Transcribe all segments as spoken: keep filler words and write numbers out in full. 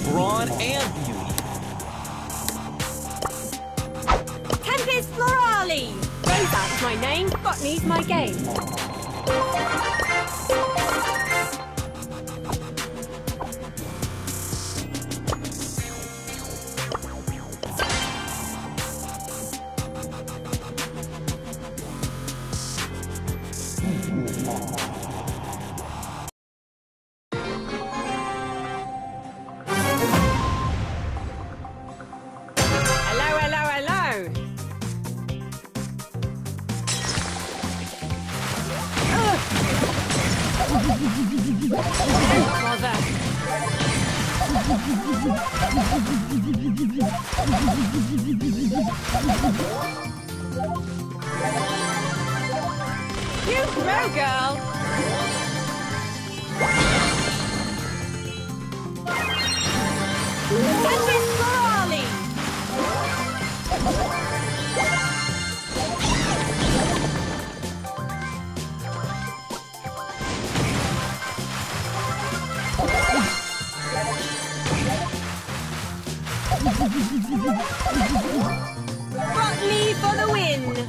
brawn and beauty. Tempest Florali! Rosa's my name, botany's my game. You grow, girl! Tempest Florali! Botany for the win!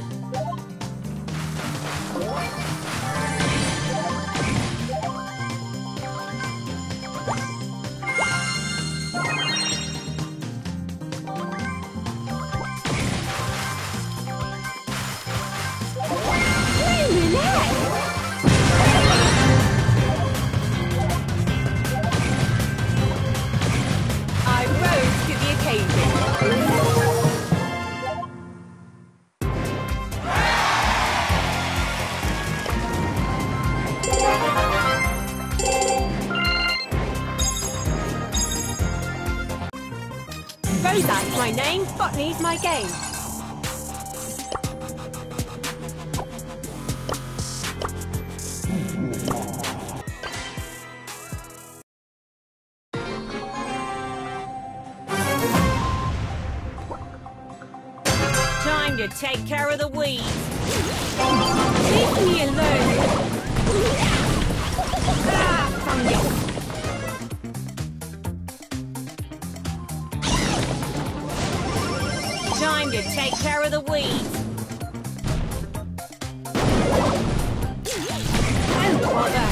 I rose to the occasion. Rosa's my name, botany's my game. Time to take care of the weeds. Leave me alone. Ah, fungus. Time to take care of the weeds. Don't bother.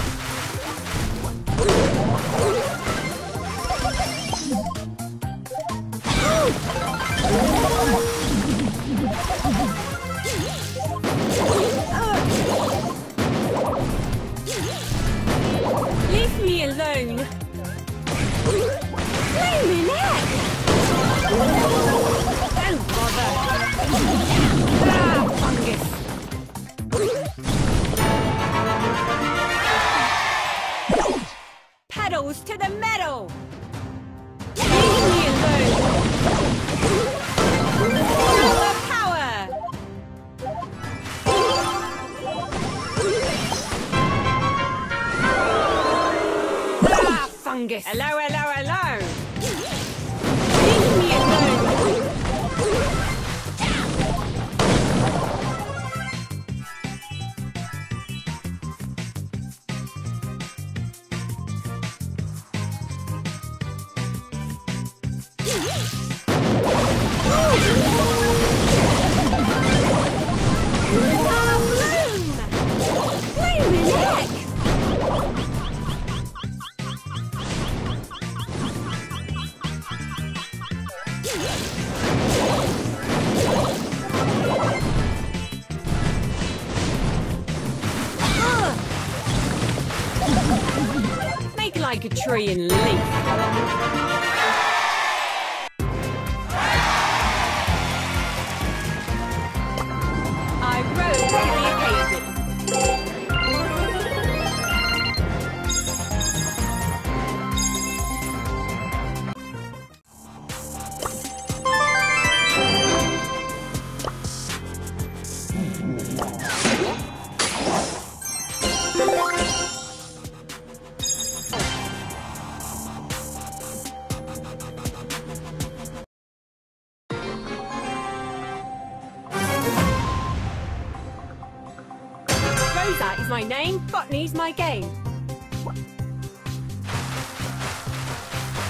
Leave me alone. Blimey neck. Don't bother. Ah, fungus. Pedals to the metal. Leave me alone. Power, power. Ah, fungus. Hello, hello, hello. Leave me alone. Make like a tree and leaf. I rose to the occasion. Rosa is my name, botany's my game.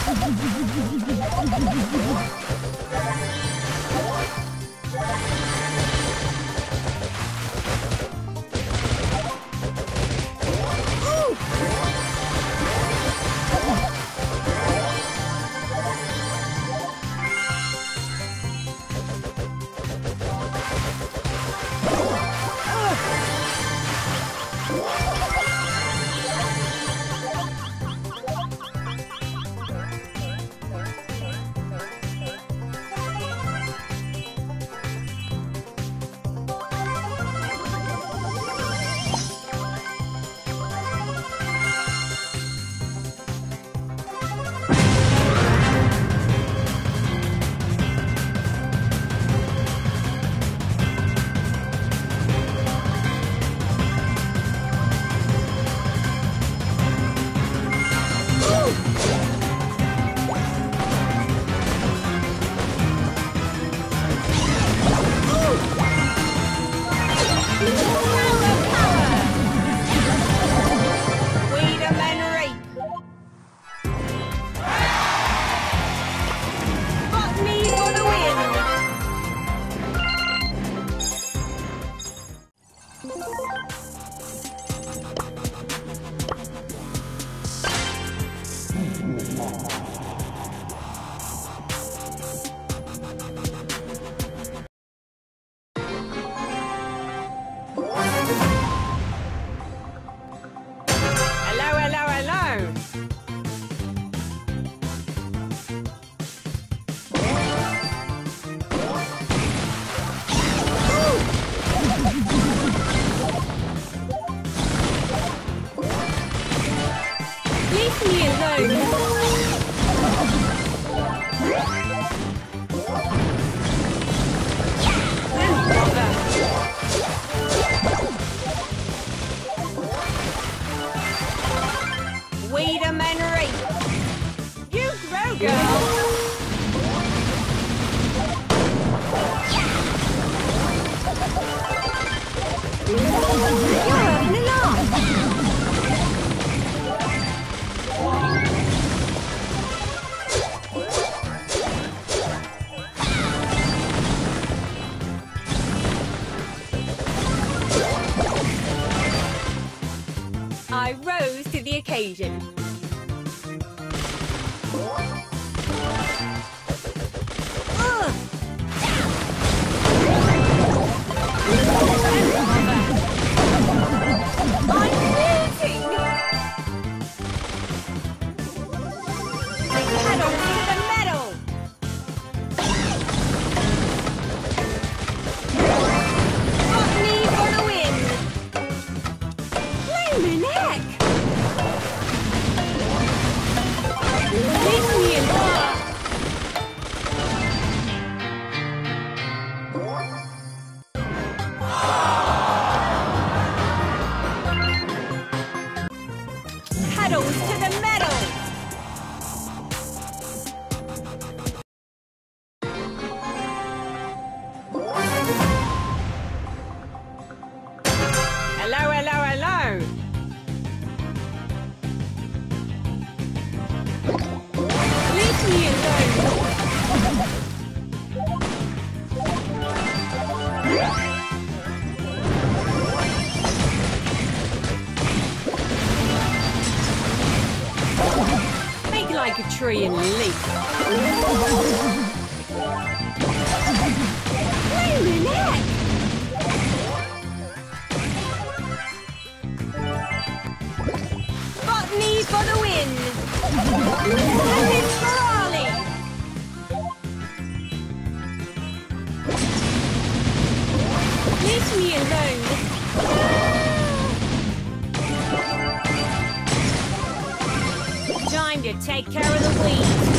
I rose to the occasion. Ugh. I'm losing! Pedal to the metal! Got me for the win! Blaming heck! Leave me in love! Pedals to the metal! Hello, hello, hello! Leave me alone! Make like a tree and leap. Blaming heck! Botany for the win! And it's Ferrari! Leave me alone! Time to take care of the weeds!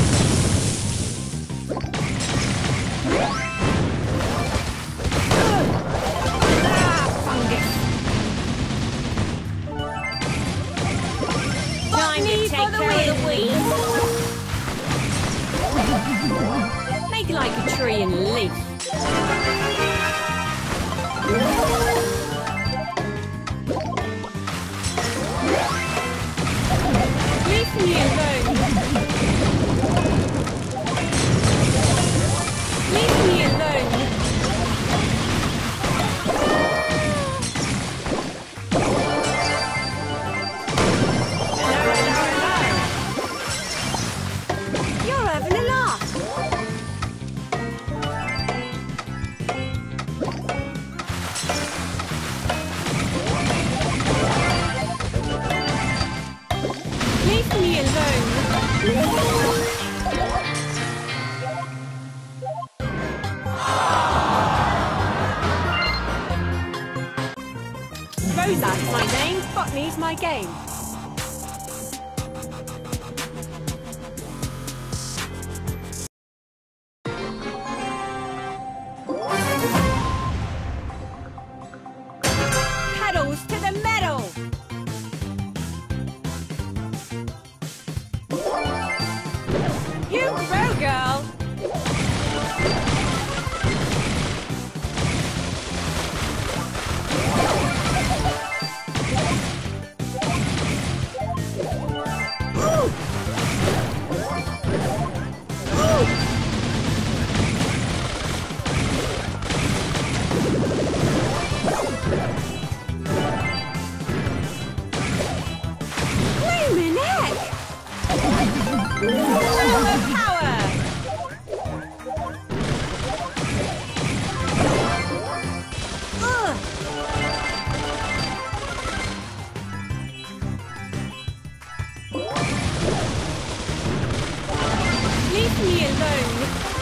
Ah, fungus! Time to take care of the weeds! Make like a tree and leaf! Leave me alone! Leave me alone. Rosat's my name, botany's my game. Pedals to the metal! You go, girl! Bloomin' heck! Flower power! Ugh! Leave me alone!